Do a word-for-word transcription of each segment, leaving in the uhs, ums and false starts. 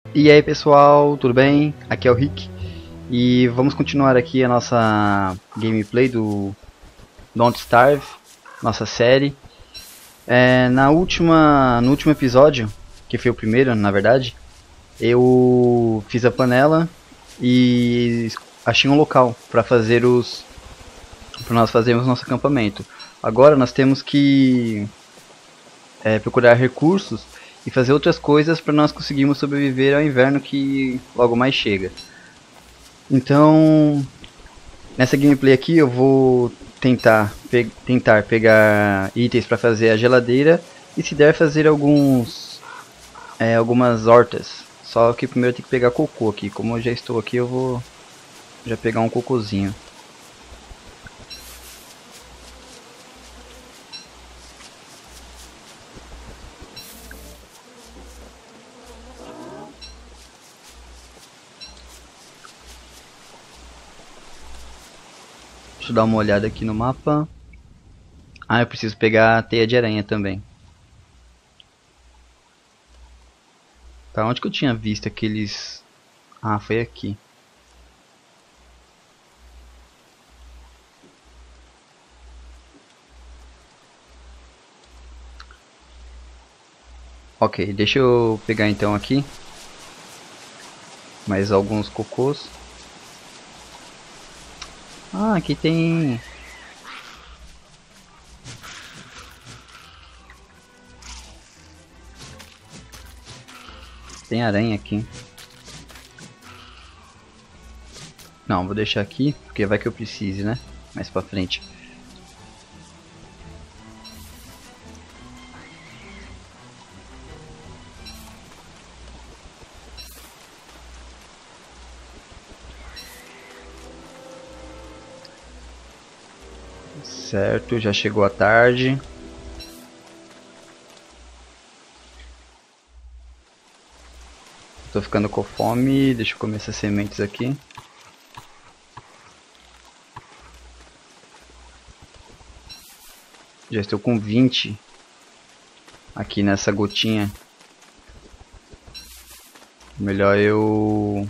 E aí pessoal, tudo bem? Aqui é o Rick e vamos continuar aqui a nossa gameplay do Don't Starve, nossa série. É, na última, no último episódio, que foi o primeiro na verdade, eu fiz a panela e achei um local para fazer os, para nós fazermos nosso acampamento. Agora nós temos que é, procurar recursos e fazer outras coisas para nós conseguirmos sobreviver ao inverno que logo mais chega. Então, nessa gameplay aqui eu vou tentar, pe tentar pegar itens para fazer a geladeira e se der fazer alguns é, algumas hortas. Só que primeiro eu tenho que pegar cocô aqui. Como eu já estou aqui, eu vou já pegar um cocôzinho. Deixa eu dar uma olhada aqui no mapa. Ah, eu preciso pegar a teia de aranha também. Tá, onde que eu tinha visto aqueles... Ah, foi aqui. Ok, deixa eu pegar então aqui mais alguns cocôs. Ah, aqui tem... Tem aranha aqui. Não, vou deixar aqui, porque vai que eu precise, né? Mais pra frente. Certo, já chegou a tarde. Tô ficando com fome, deixa eu comer essas sementes aqui. Já estou com vinte aqui nessa gotinha. Melhor eu...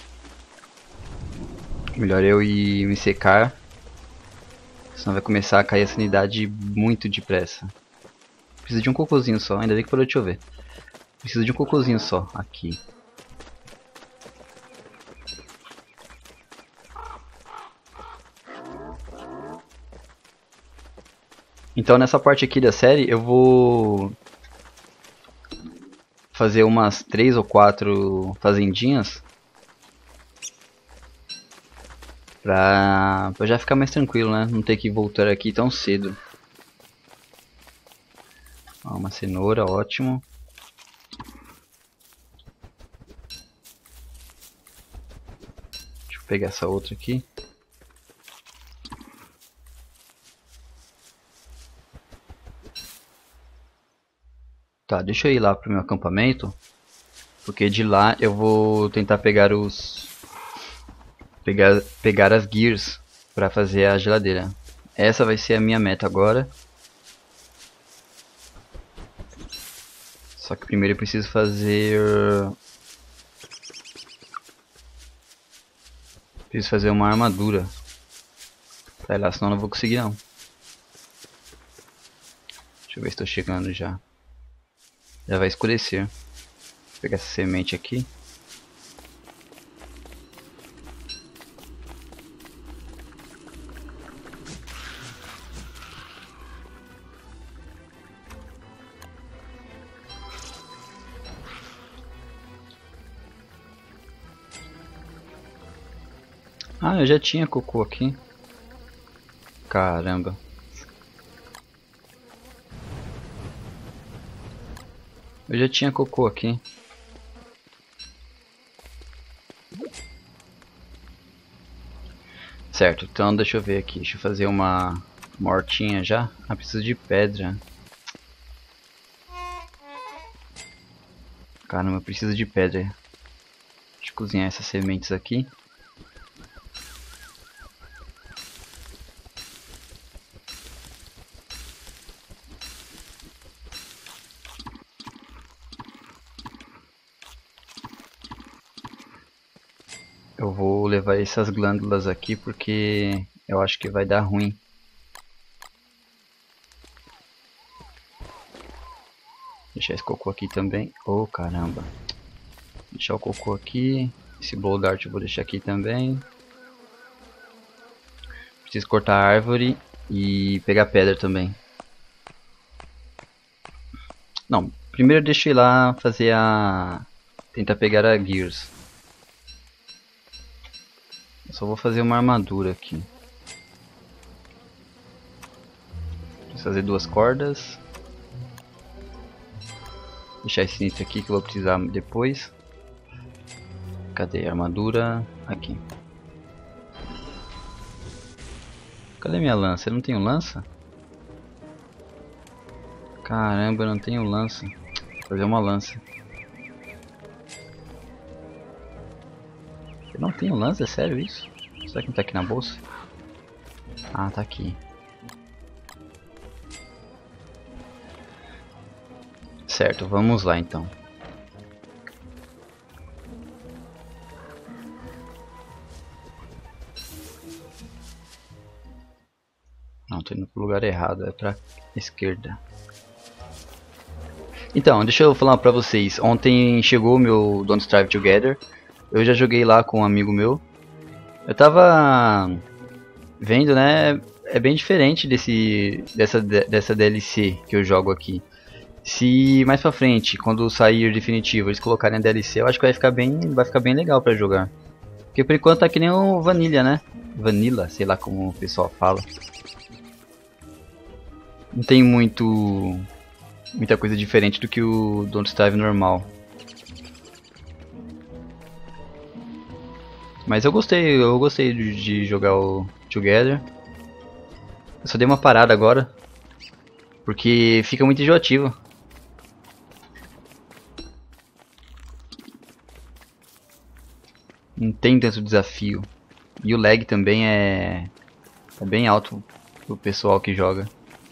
Melhor eu ir me secar. Senão vai começar a cair a sanidade muito depressa. Preciso de um cocôzinho só, ainda bem que parou de chover. Preciso de um cocôzinho só, aqui. Então nessa parte aqui da série eu vou fazer umas três ou quatro fazendinhas pra, pra já ficar mais tranquilo, né? Não ter que voltar aqui tão cedo. Ó, uma cenoura, ótimo. Deixa eu pegar essa outra aqui. Tá, deixa eu ir lá pro meu acampamento, porque de lá eu vou tentar pegar os pegar pegar as gears para fazer a geladeira. Essa vai ser a minha meta agora. Só que primeiro eu preciso fazer preciso fazer uma armadura. Sai lá, senão eu não vou conseguir não. Deixa eu ver se estou chegando já. Já vai escurecer. Vou pegar essa semente aqui. Ah, eu já tinha cocô aqui. Caramba. Eu já tinha cocô aqui. Certo, então deixa eu ver aqui. Deixa eu fazer uma mortinha já. Ah, preciso de pedra. Caramba, eu preciso de pedra. Deixa eu cozinhar essas sementes aqui. eu vou levar essas glândulas aqui porque eu acho que vai dar ruim. Deixar esse cocô aqui também. Oh, caramba. Deixar o cocô aqui. Esse blow dart eu vou deixar aqui também. Preciso cortar a árvore e pegar pedra também. Não, primeiro deixa eu ir lá fazer a... tentar pegar a gears. Eu só vou fazer uma armadura aqui. Preciso fazer duas cordas. Deixar esse início aqui que eu vou precisar depois. Cadê a armadura? Aqui. Cadê minha lança? Eu não tenho lança? Caramba, eu não tenho lança. Vou fazer uma lança. Eu não tenho lança? É sério isso? Será que não tá aqui na bolsa? Ah, tá aqui. Certo, vamos lá então. Não, tô indo pro lugar errado, é pra esquerda. Então, deixa eu falar pra vocês. Ontem chegou o meu Don't Starve Together. Eu já joguei lá com um amigo meu. Eu tava vendo, né? É bem diferente desse, dessa, dessa D L C que eu jogo aqui. Se mais pra frente, quando sair definitivo, eles colocarem a D L C, eu acho que vai ficar bem, vai ficar bem legal pra jogar. Porque por enquanto tá que nem o Vanilla, né? Vanilla, sei lá como o pessoal fala. Não tem muito muita coisa diferente do que o Don't Starve normal. Mas eu gostei, eu gostei de, de jogar o Together. Eu só dei uma parada agora, porque fica muito enjoativo. Não tem tanto desafio. E o lag também é, é bem alto pro pessoal que joga.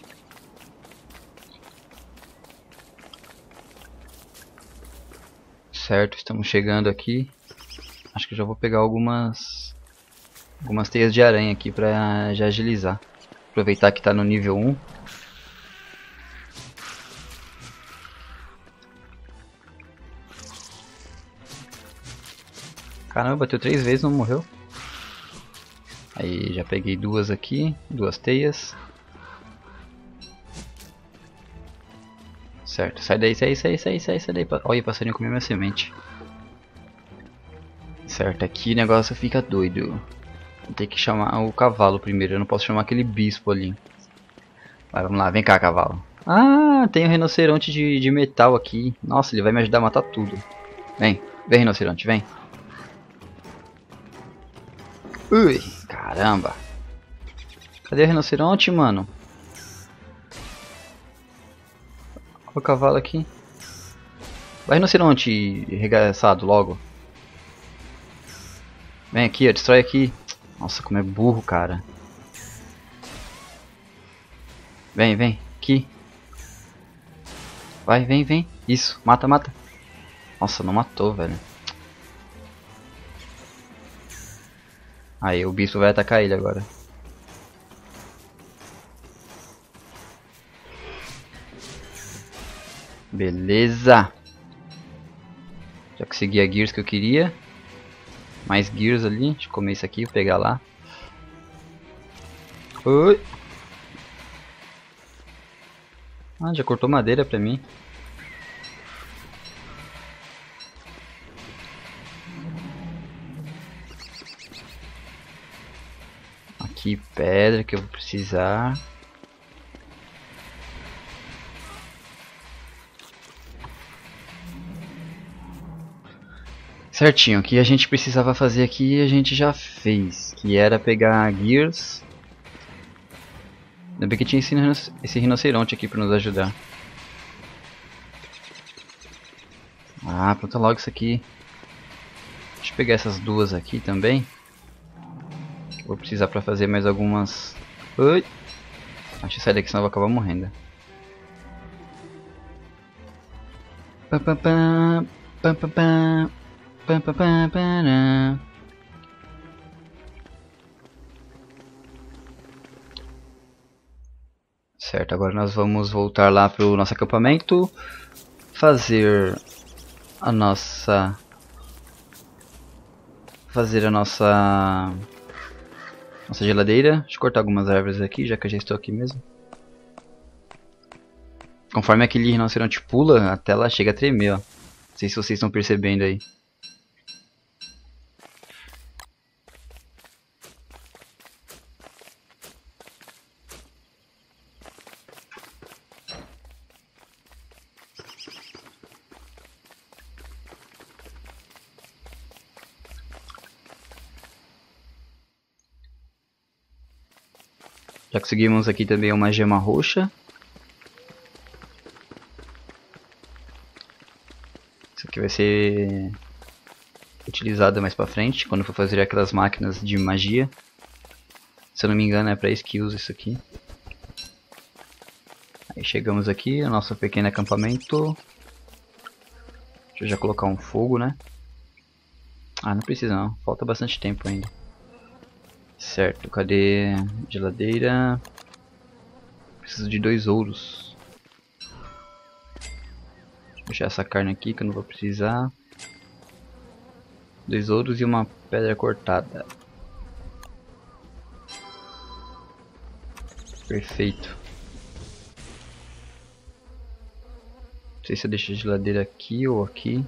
Certo, estamos chegando aqui. Acho que já vou pegar algumas algumas teias de aranha aqui pra já agilizar. Aproveitar que tá no nível um. Caramba, bateu três vezes e não morreu. Aí já peguei duas aqui, duas teias. Certo, sai daí, sai, sai, sai, sai, sai daí. Olha, o passarinho comeu minha semente. Certo, aqui o negócio fica doido. Vou ter que chamar o cavalo primeiro, eu não posso chamar aquele bispo ali. Vai, vamos lá, vem cá, cavalo. Ah, tem um rinoceronte de, de metal aqui. Nossa, ele vai me ajudar a matar tudo. Vem, vem rinoceronte, vem. Ui, caramba. Cadê o rinoceronte, mano? Olha o cavalo aqui. Vai, rinoceronte regaçado logo. Vem aqui, ó, destrói aqui. Nossa, como é burro, cara. Vem, vem, aqui. Vai, vem, vem. Isso, mata, mata. Nossa, não matou, velho. Aí, o bispo vai atacar ele agora. Beleza. Já consegui a gears que eu queria. Mais gears ali. Deixa eu comer isso aqui, vou pegar lá. Oi. Ah, já cortou madeira pra mim. Aqui pedra que eu vou precisar. Certinho, o que a gente precisava fazer aqui a gente já fez, que era pegar gears. Ainda bem que tinha esse, rinoc esse rinoceronte aqui para nos ajudar. Ah, pronto, logo isso aqui. Deixa eu pegar essas duas aqui também. Vou precisar para fazer mais algumas. Oi! Deixa eu sair daqui senão eu vou acabar morrendo. Pam, pam, pam, pam, pam, pam. Pam, pam, pam, pam. Certo, agora nós vamos voltar lá para o nosso acampamento, fazer a nossa fazer a nossa nossa geladeira. Deixa eu cortar algumas árvores aqui, já que eu já estou aqui mesmo. Conforme aquele rinoceronte pula, a tela chega a tremer, ó. Não sei se vocês estão percebendo aí. Já conseguimos aqui também uma gema roxa. Isso aqui vai ser utilizada mais pra frente, quando for fazer aquelas máquinas de magia. Se eu não me engano é pra isso que usa isso aqui. Aí chegamos aqui, no nosso pequeno acampamento. Deixa eu já colocar um fogo, né? Ah, não precisa não, falta bastante tempo ainda. Certo, cadê a geladeira? Preciso de dois ouros. Vou deixar essa carne aqui que eu não vou precisar. Dois ouros e uma pedra cortada. Perfeito. Não sei se eu deixo a geladeira aqui ou aqui.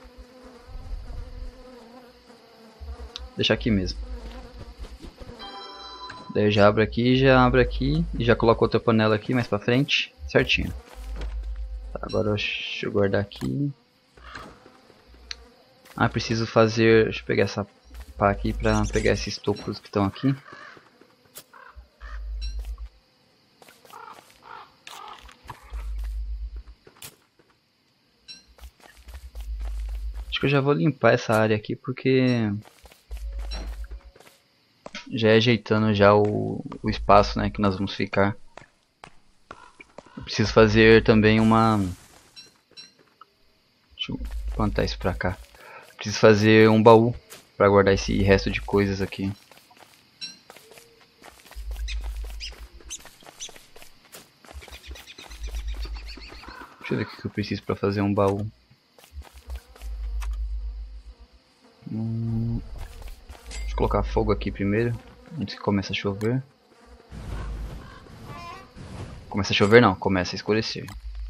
Vou deixar aqui mesmo. Daí eu já abro aqui, já abro aqui e já coloco outra panela aqui mais pra frente, certinho. Tá, agora deixa eu guardar aqui. Ah, preciso fazer, deixa eu pegar essa pá aqui pra pegar esses tocos que estão aqui. Acho que eu já vou limpar essa área aqui porque já é ajeitando já o, o espaço, né, que nós vamos ficar. Eu preciso fazer também uma... Deixa eu plantar isso pra cá. Preciso fazer um baú pra guardar esse resto de coisas aqui. Deixa eu ver o que eu preciso pra fazer um baú. Hum... Deixa eu colocar fogo aqui primeiro, antes que comece a chover. Começa a chover não, começa a escurecer.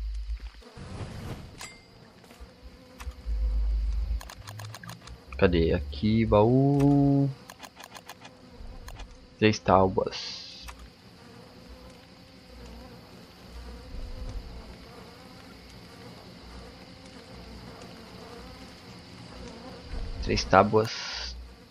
Cadê? Aqui, baú. Três tábuas. Três tábuas.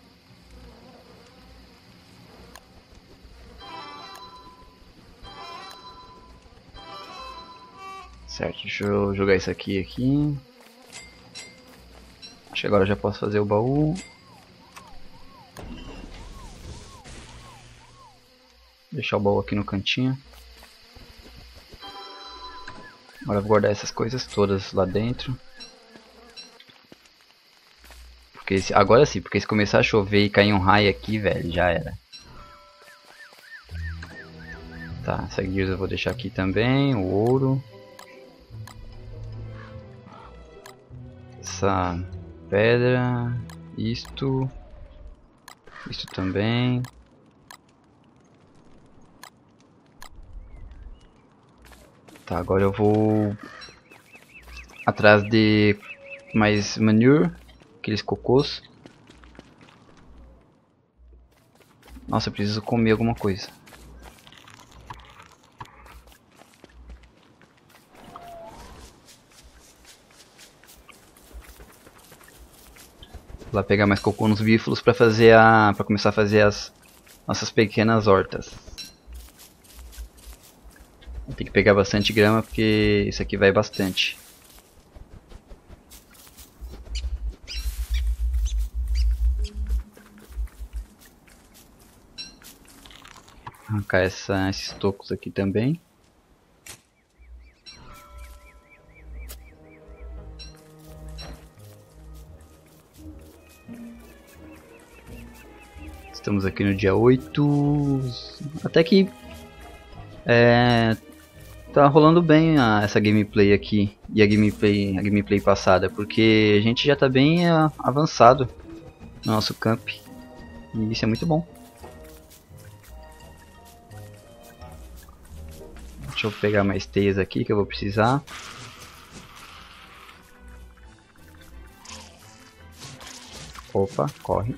Certo, deixa eu jogar isso aqui aqui. Acho que agora eu já posso fazer o baú. Deixar o baú aqui no cantinho. Agora eu vou guardar essas coisas todas lá dentro. Porque se, agora sim, porque se começar a chover e cair um raio aqui, velho, já era. Tá, essa guilda eu vou deixar aqui também, o ouro. Essa pedra, isto, isto também. Tá, agora eu vou atrás de mais manure, aqueles cocôs. Nossa, eu preciso comer alguma coisa. Vou lá pegar mais cocô nos bífalos para fazer a, para começar a fazer as nossas pequenas hortas. Tem que pegar bastante grama porque isso aqui vai bastante. Arrancar essa, esses tocos aqui também. Estamos aqui no dia oito. Até que é, Tá rolando bem a, essa gameplay aqui e a gameplay, a gameplay passada, porque a gente já tá bem a, avançado no nosso camp e isso é muito bom. Deixa eu pegar mais teias aqui que eu vou precisar. Opa, corre.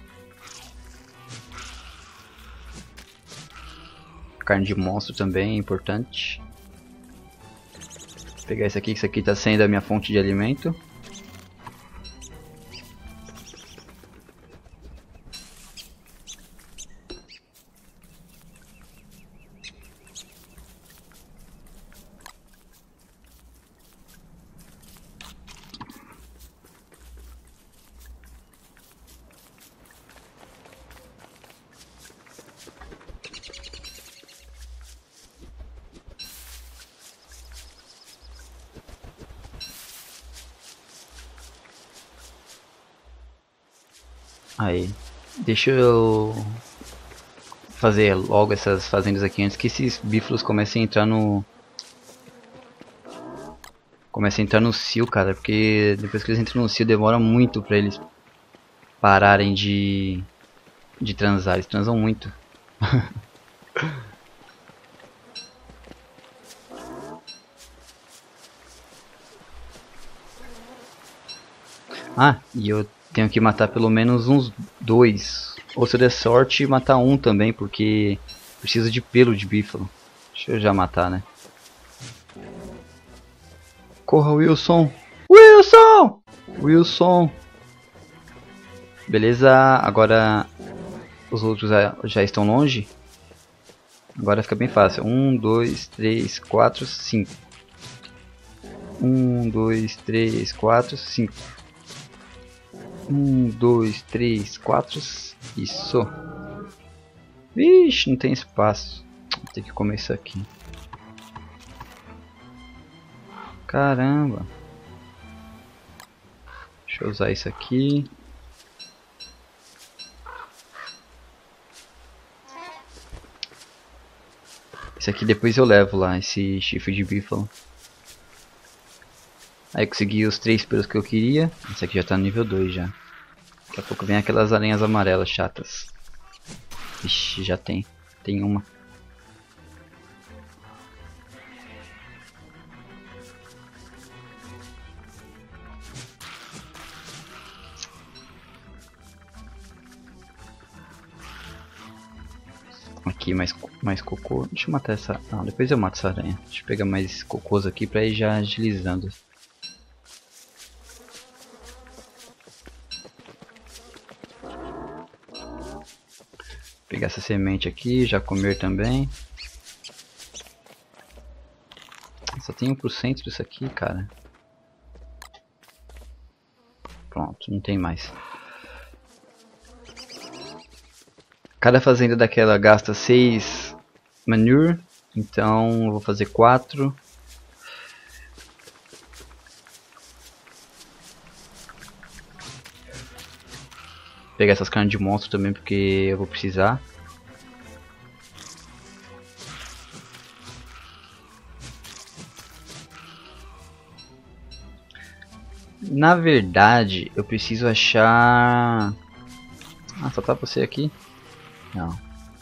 Carne de monstro também é importante. Vou pegar esse aqui, que isso aqui está sendo a minha fonte de alimento. Aí, deixa eu fazer logo essas fazendas aqui antes que esses bífalos comecem a entrar no... Comecem a entrar no cio, cara, porque depois que eles entram no cio demora muito pra eles pararem de... de transar, eles transam muito. Ah, e eu tenho que matar pelo menos uns dois. Ou se eu der sorte, matar um também, porque precisa de pelo de bífalo. Deixa eu já matar, né? Corra, Wilson! Wilson! Wilson! Beleza, agora os outros já, já estão longe. Agora fica bem fácil. Um, dois, três, quatro, cinco. Um, dois, três, quatro, cinco. Um, dois, três, quatro. Isso. Vixe, não tem espaço. Vou ter que comer isso aqui. Caramba. Deixa eu usar isso aqui. Esse aqui depois eu levo lá, esse chifre de bífalo. Aí consegui os três pelos que eu queria. Esse aqui já tá no nível dois já. Daqui a pouco vem aquelas aranhas amarelas chatas. Ixi, já tem. Tem uma. Aqui mais, mais cocô. Deixa eu matar essa... Não, depois eu mato essa aranha. Deixa eu pegar mais cocôs aqui pra ir já agilizando. Pegar essa semente aqui, já comer também. Só tem um por cento disso aqui, cara. Pronto, não tem mais. Cada fazenda daquela gasta seis manure, então eu vou fazer quatro. Pegar essas carnes de monstro também porque eu vou precisar. Na verdade, eu preciso achar... Ah, só tá você aqui? Não.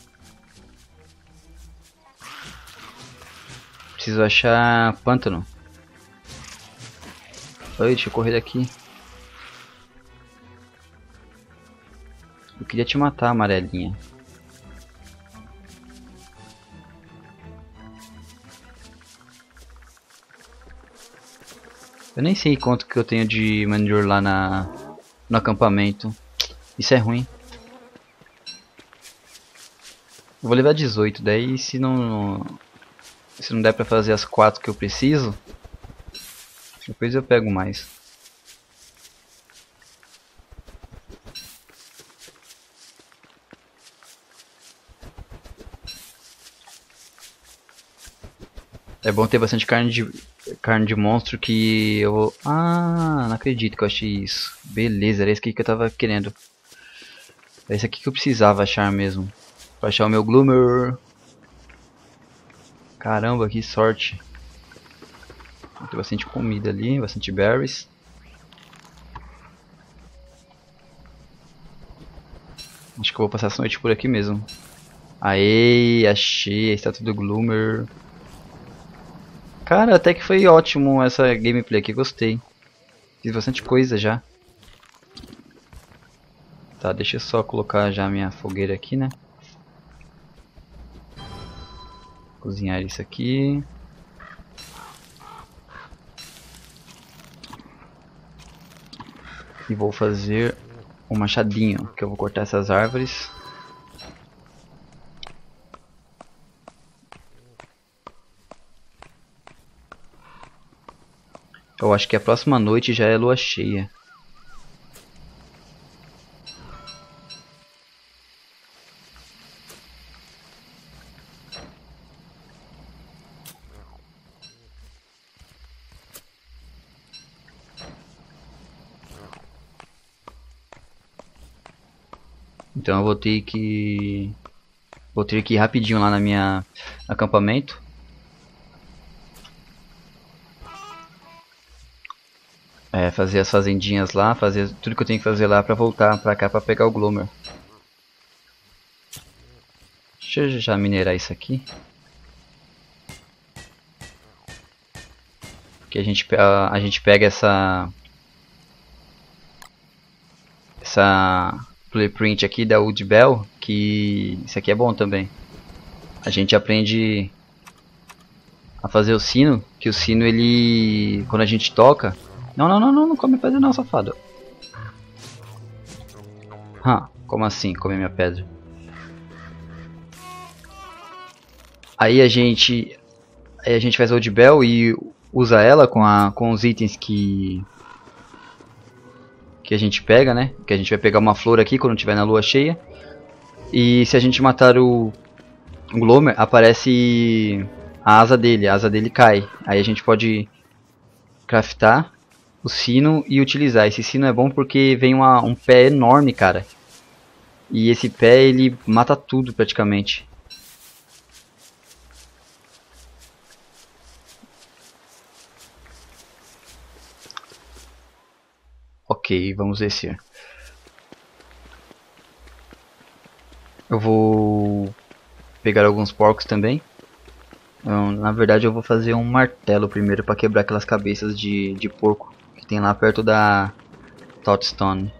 Preciso achar pântano. Oi, deixa eu correr daqui. Eu queria te matar, amarelinha. Eu nem sei quanto que eu tenho de manure lá na, no acampamento. Isso é ruim. Eu vou levar dezoito, daí se não se não der pra fazer as quatro que eu preciso, depois eu pego mais. É bom ter bastante carne de carne de monstro que eu vou... Ah, não acredito que eu achei isso. Beleza, era isso aqui que eu tava querendo. É isso aqui que eu precisava achar mesmo. Pra achar o meu Gloomer. Caramba, que sorte. Tem bastante comida ali, bastante berries. Acho que eu vou passar essa noite por aqui mesmo. Aê, achei a estátua do Gloomer. Cara, até que foi ótimo essa gameplay aqui, gostei. Fiz bastante coisa já. Tá, deixa eu só colocar já minha fogueira aqui, né? Cozinhar isso aqui. E vou fazer um machadinho, que eu vou cortar essas árvores. Eu acho que a próxima noite já é lua cheia. Então eu vou ter que... Vou ter que ir rapidinho lá na minha acampamento. É, fazer as fazendinhas lá, fazer tudo que eu tenho que fazer lá pra voltar pra cá pra pegar o Gloomer. Deixa eu já minerar isso aqui. Que a gente, a, a gente pega essa... Essa... blueprint aqui da Wood Bell, que isso aqui é bom também. A gente aprende a fazer o sino, que o sino ele, quando a gente toca, não, não, não, não, não come pedra não, safado. Hã, como assim, come minha pedra? Aí a gente, aí a gente faz a Wood Bell e usa ela com a, com os itens que que a gente pega, né? Que a gente vai pegar uma flor aqui quando tiver na lua cheia. E se a gente matar o, o Gloomer, aparece a asa dele, a asa dele cai. Aí a gente pode craftar o sino e utilizar. Esse sino é bom porque vem uma, um pé enorme, cara. E esse pé ele mata tudo praticamente. Ok, vamos descer. Eu vou pegar alguns porcos também. Então, na verdade eu vou fazer um martelo primeiro para quebrar aquelas cabeças de, de porco que tem lá perto da Touchstone.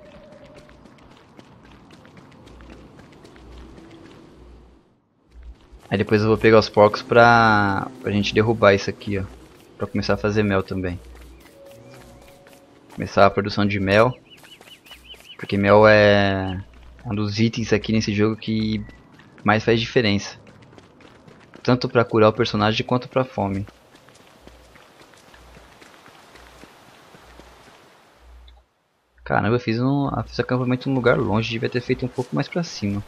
Aí depois eu vou pegar os porcos pra, pra gente derrubar isso aqui, ó. Pra começar a fazer mel também. Começar a produção de mel. Porque mel é um dos itens aqui nesse jogo que mais faz diferença. Tanto pra curar o personagem quanto pra fome. Caramba, eu fiz um eu fiz acampamento em um lugar longe, devia ter feito um pouco mais pra cima.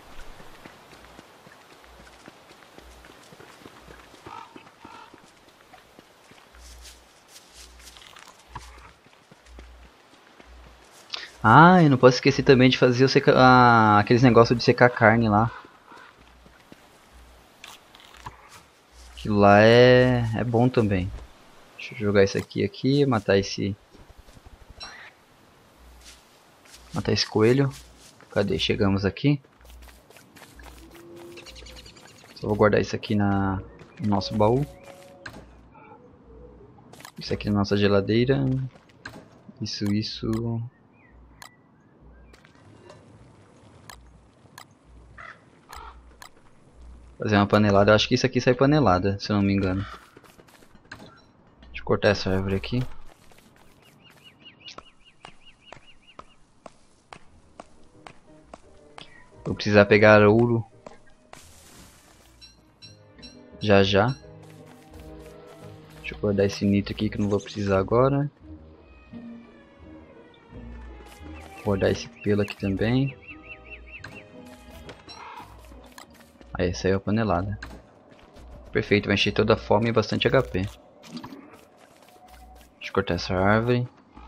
Ah, eu não posso esquecer também de fazer o seca... ah, aqueles negócios de secar carne lá. Aquilo lá é... é bom também. Deixa eu jogar isso aqui aqui, matar esse... Matar esse coelho. Cadê? Chegamos aqui. Só vou guardar isso aqui na... no nosso baú. Isso aqui na nossa geladeira. Isso, isso... Fazer uma panelada. Eu acho que isso aqui sai panelada, se eu não me engano. Deixa eu cortar essa árvore aqui. Vou precisar pegar ouro. Já já. Deixa eu guardar esse nitro aqui que eu não vou precisar agora. Vou guardar esse pelo aqui também. Aí saiu a panelada. Perfeito, vai encher toda a fome e bastante H P. Deixa eu cortar essa árvore.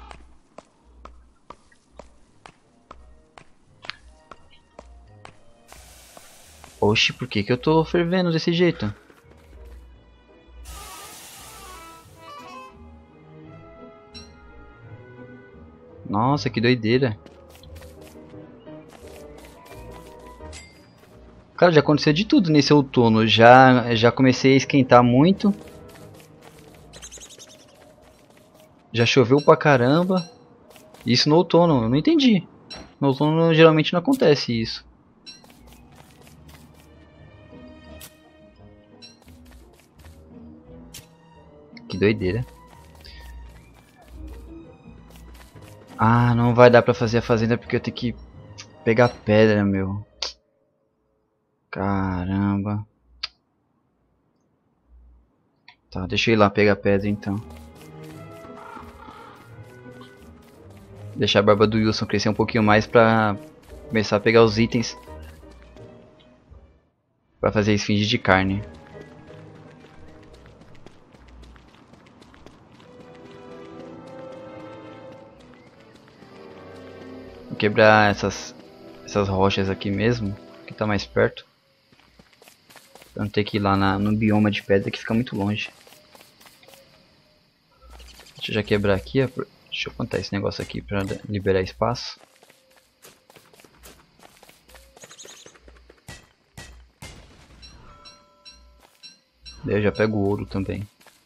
Oxi, por que que eu tô fervendo desse jeito? Nossa, que doideira. Cara, já aconteceu de tudo nesse outono. Já, já comecei a esquentar muito. Já choveu pra caramba. Isso no outono, eu não entendi. No outono geralmente não acontece isso. Que doideira. Ah, não vai dar pra fazer a fazenda porque eu tenho que pegar pedra, meu. Caramba. Tá, deixa eu ir lá pegar pedra então. Deixar a barba do Wilson crescer um pouquinho mais pra começar a pegar os itens pra fazer esfinge de carne. Vou quebrar essas, essas rochas aqui mesmo, que tá mais perto. Pra não ter que ir lá na, no bioma de pedra que fica muito longe. Deixa eu já quebrar aqui, ó. Deixa eu plantar esse negócio aqui pra liberar espaço. Daí eu já pego o ouro também.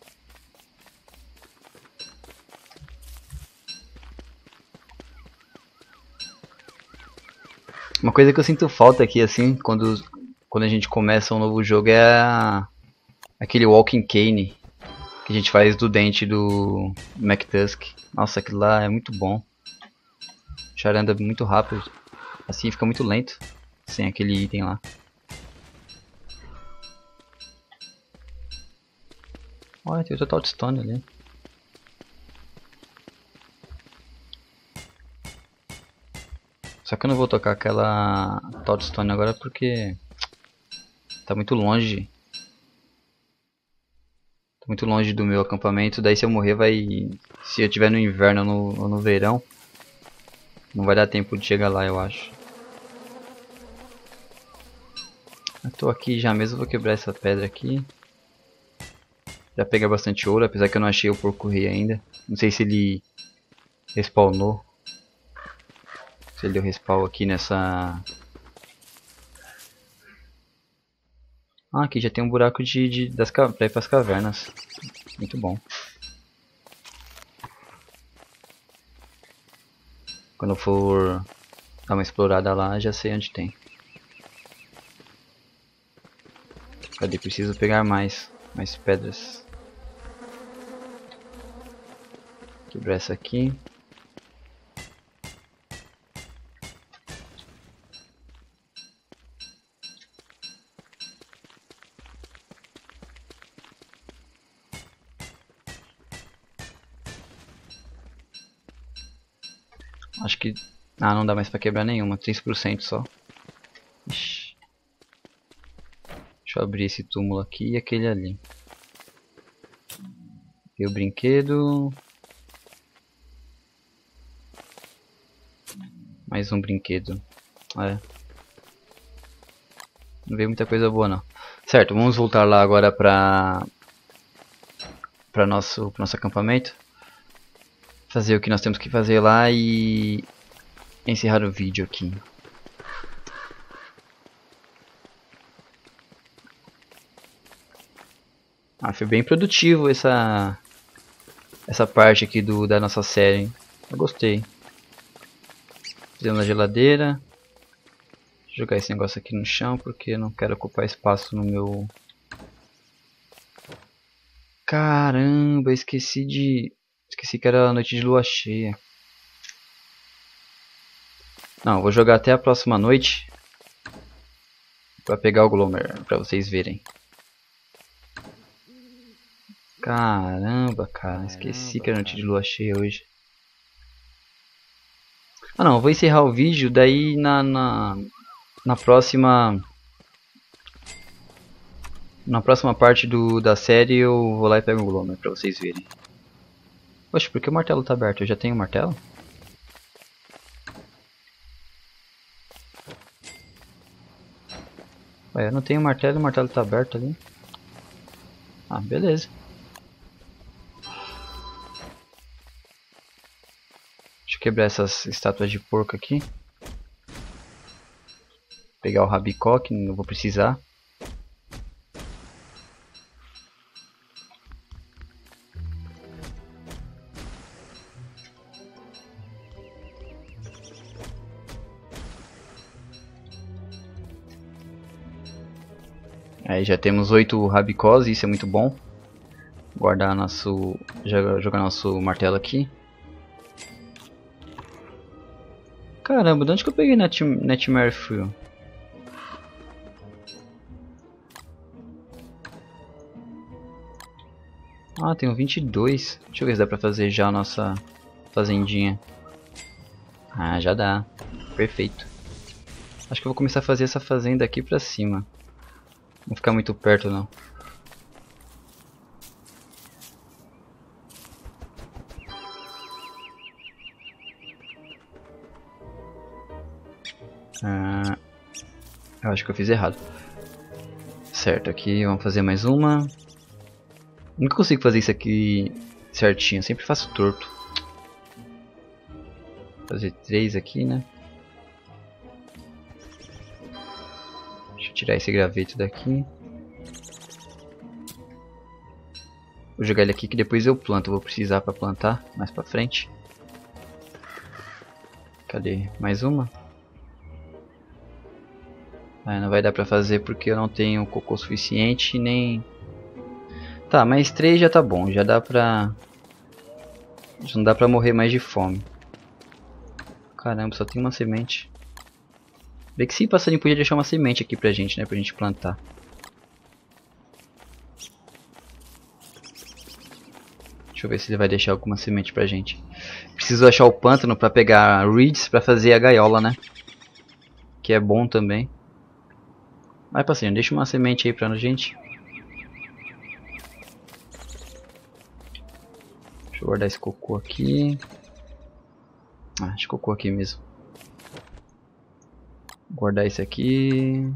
Uma coisa que eu sinto falta aqui, assim, quando, quando a gente começa um novo jogo é a, aquele walking cane que a gente faz do dente do McTusk. Nossa, aquilo lá é muito bom. O Char anda muito rápido, assim fica muito lento, sem aquele item lá. Olha, tem o Total Stone ali. Só que eu não vou tocar aquela Toadstone agora porque tá muito longe. Tá muito longe do meu acampamento. Daí se eu morrer vai... Se eu tiver no inverno ou no, ou no verão, não vai dar tempo de chegar lá, eu acho. Eu tô aqui já mesmo, vou quebrar essa pedra aqui. Já peguei bastante ouro, apesar que eu não achei o porco rei ainda. Não sei se ele respawnou. Se ele deu respawn aqui nessa... Ah, aqui já tem um buraco de, de, das, pra ir pras cavernas. Muito bom. Quando eu for dar uma explorada lá, já sei onde tem. Cadê? Preciso pegar mais, mais pedras. Quebrar essa aqui. Acho que... Ah, não dá mais pra quebrar nenhuma, três por cento só. Ixi. Deixa eu abrir esse túmulo aqui e aquele ali. E o brinquedo... Mais um brinquedo. É. Não veio muita coisa boa não. Certo, vamos voltar lá agora pra... Pra nosso, pro nosso acampamento. Fazer o que nós temos que fazer lá e... encerrar o vídeo aqui. Ah, foi bem produtivo essa... Essa parte aqui do, da nossa série, hein? Eu gostei. Fizemos a geladeira. Vou jogar esse negócio aqui no chão porque eu não quero ocupar espaço no meu... Caramba, esqueci de... Esqueci que era a noite de lua cheia. Não, vou jogar até a próxima noite. Pra pegar o Gloomer, pra vocês verem. Caramba, cara, esqueci que era noite de lua cheia hoje. Ah não, vou encerrar o vídeo, daí na, na, na próxima... Na próxima parte do, da série eu vou lá e pego o Gloomer pra vocês verem. Poxa, por que o martelo tá aberto? Eu já tenho o martelo? Ué, eu não tenho martelo e o martelo tá aberto ali. Ah, beleza. Deixa eu quebrar essas estátuas de porco aqui. Pegar o rabicoque, não vou precisar. Aí já temos oito rabicós, isso é muito bom. Guardar nosso, jogar, jogar nosso martelo aqui. Caramba, de onde que eu peguei Net, Nightmare Fuel? Ah, tenho vinte e dois. Deixa eu ver se dá pra fazer já a nossa fazendinha. Ah, já dá. Perfeito. Acho que eu vou começar a fazer essa fazenda aqui pra cima. Não ficar muito perto não. Ah, eu acho que eu fiz errado. Certo, aqui vamos fazer mais uma. Nunca consigo fazer isso aqui certinho, sempre faço torto. Vou fazer três aqui, né? Deixa eu tirar esse graveto daqui. Vou jogar ele aqui que depois eu planto, vou precisar para plantar mais pra frente. Cadê? Mais uma? Ah, não vai dar pra fazer porque eu não tenho cocô suficiente nem... Tá, mais três já tá bom, já dá pra... Já não dá pra morrer mais de fome. Caramba, só tem uma semente. Bem que sim, passarinho podia deixar uma semente aqui pra gente, né, pra gente plantar. Deixa eu ver se ele vai deixar alguma semente pra gente. Preciso achar o pântano pra pegar reeds pra fazer a gaiola, né? Que é bom também. Vai, passarinho, deixa uma semente aí pra gente. Deixa eu guardar esse cocô aqui. Ah, esse cocô aqui mesmo. Vou guardar esse aqui.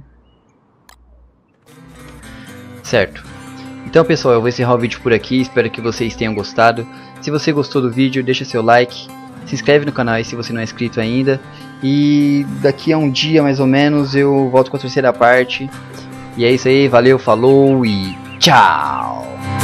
Certo. Então pessoal, eu vou encerrar o vídeo por aqui. Espero que vocês tenham gostado. Se você gostou do vídeo, deixa seu like. Se inscreve no canal aí se você não é inscrito ainda. E daqui a um dia mais ou menos eu volto com a terceira parte. E é isso aí, valeu, falou e tchau!